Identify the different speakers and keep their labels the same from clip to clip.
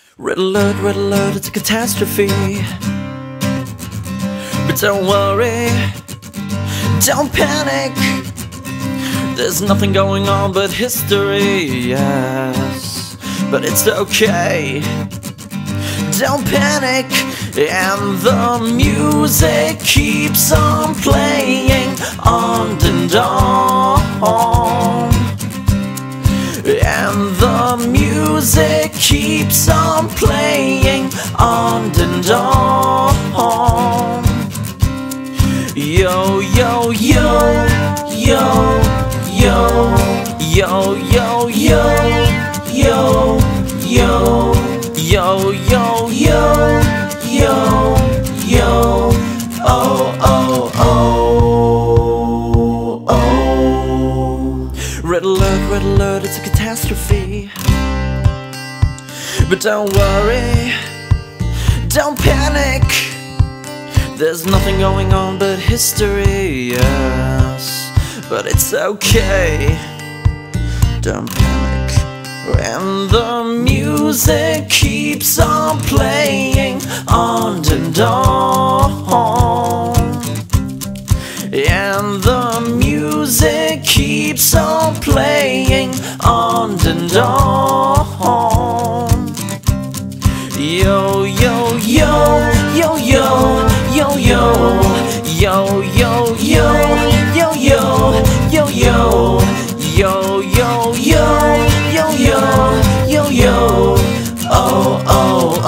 Speaker 1: Red alert, it's a catastrophe. But don't worry, don't panic. There's nothing going on but history, yes. But it's okay, don't panic. And the music keeps on playing on and on. And the music keeps on playing on and on. Yo, yo, yo, yo, yo, yo, yo, yo, yo, yo, yo, yo, yo, yo, yo, oh, oh, oh, oh. Red alert, it's a catastrophe. But don't worry, don't panic. There's nothing going on but history, yes. But it's okay, don't panic. And the music keeps on playing on and on. And the music keeps on playing on and on. Yo, yo, yo, yo, yo, yo, yo, yo, yo, yo, yo, yo, yo, yo, yo, yo, yo, yo, yo, yo, oh, oh,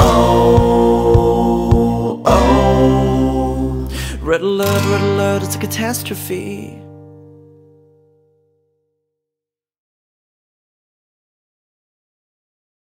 Speaker 1: oh, oh. Red alert, it's a catastrophe.